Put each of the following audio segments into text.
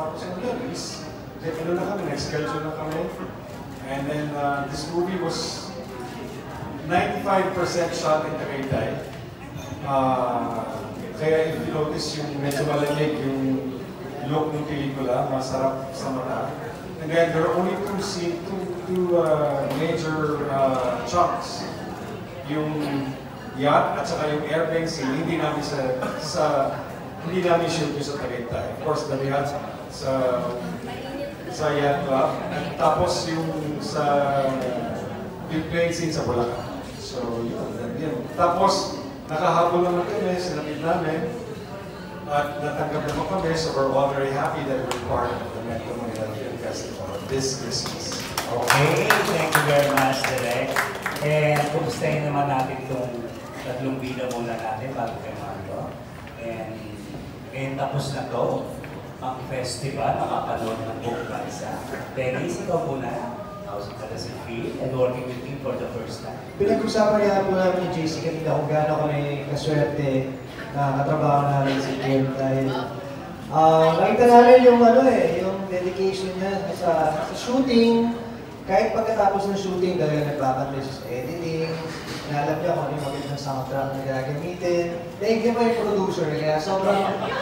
tapos release. Ano na kami, next-schedule na kami. And then, this movie was 95% shot in Tagaytay. Kaya if you notice yung medyo malamig yung look ng pelikula, masarap sa mata. And then there are only two major chunks. Yung yacht at saka yung airplane scene, hindi namin hindi namin shoot yung sa Tagaytay. Of course, the yacht sa yacht club. At tapos yung plane scene sa Bulacan. So yun. Tapos nakahabol naman kami, sinapit namin. At natanggap naman kami, so we're all very happy that we're part of the Metro Manila Film Festival this Christmas. Okay, thank you very much, Direk. And kumustahin naman natin itong tatlong bida muna natin bago kay Marlo. And tapos na to, ang festival, makapanood ng buong bansa. Dennis, ikaw muna. How's it feel and working with you for the first time? Pinag-usapan niya po namin ni JC kanina kung gaano kami kaswerte na katrabaho namin si Kim dahil nakita namin yung yung dedication niya sa shooting. Kahit pagkatapos ng shooting, talaga nagbabantay sa editing. Alam niya kung ano yung magandang soundtrack na gagamitin. Thank you pa yung producer, kaya sobrang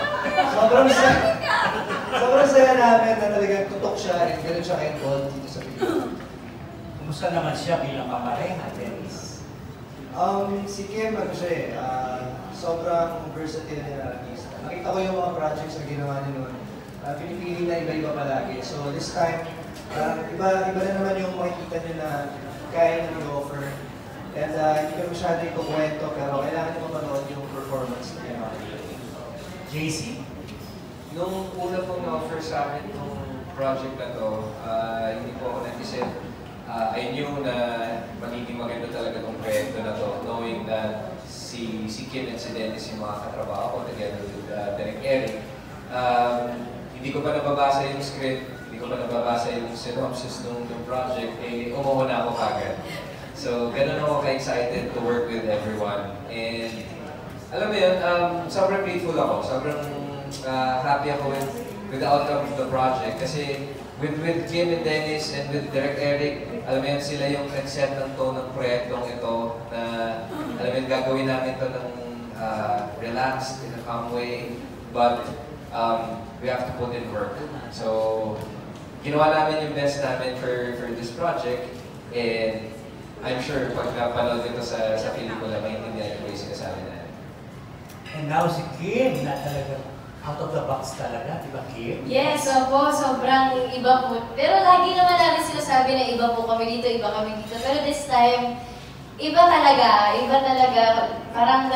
saya namin na talagang tutok siya and gano'n siya involved dito sa video. Kumusta naman siya bilang kamareha, Dennis? Si Kim, sobrang versatile na artista. Nakita ko yung mga projects na ginawa niya noon. Pinipili na iba-iba palagi. So this time, iba na naman yung makikita niya na kaya niya nag-offer. And hindi ko masyado ikukwento, pero kailangan niyo mapanood yung performance niya. JC? Nung una pong na-offer sa akin itong project na to, hindi po ako nag-isip. I knew na magiging maganda talaga itong proyekto na to, knowing that si Kim at si Dennis yung mga katrabaho ko together with Direk Eric. Hindi ko pa nababasa yung script, hindi ko pa nababasa yung synopsis ng project, umuho na ako kagad. So, ganun ako ka-excited to work with everyone. And alam mo yun, sobrang grateful ako, sobrang happy ako with the outcome of the project. Kasi with Kim and Dennis and with Direk Eric, alam mo yun, sila yung nag-set ng tone ng proyektong ito na alam mo yun, gagawin namin ito ng relaxed, in a calm way, but we have to put in work. So, ginawa namin yung best namin for this project, and I'm sure pag napanood ito sa pelikula, maintindihan ko yung sinasabi natin. And now si Kim na talaga out of the box talaga, di ba Kim? Yes, opo, sobrang iba po. Pero lagi naman namin sinasabi na iba po kami dito, iba kami dito. Pero this time, iba talaga. Parang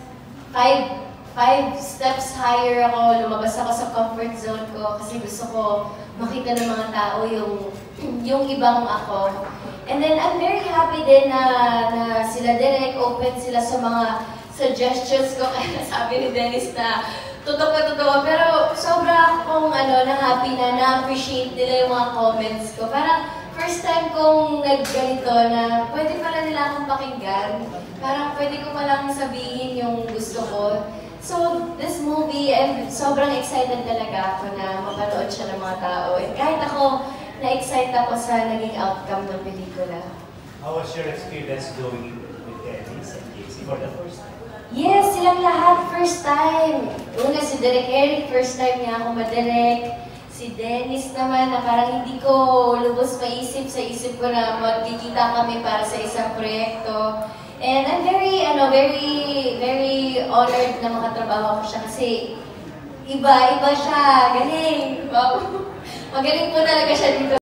five steps higher ako, lumabas ako sa comfort zone ko kasi gusto ko makita ng mga tao yung ibang ako. And then I'm very happy din na sila Direk, open sila sa mga suggestions ko. Kaya sabi ni Dennis na totoo. Pero sobra akong na-happy na-appreciate nila yung mga comments ko. Parang first time kong nagganito na pwede pala nila akong pakinggan. Parang pwede ko palang sabihin yung gusto ko. So, this movie, sobrang excited talaga ako na mapanood siya ng mga tao. And kahit ako, na-excite ako sa naging outcome ng pelikula. How was your experience doing with Dennis and JC for the first time? Yes, silang lahat first time. Una si Direk Eric, first time niya ako madirect. Si Dennis naman na parang hindi ko lubos maisip sa isip ko na magkikita kami para sa isang proyekto. And I'm very honored na makatrabaho ko siya kasi iba siya, galing. Wow. Magaling po talaga siya dito.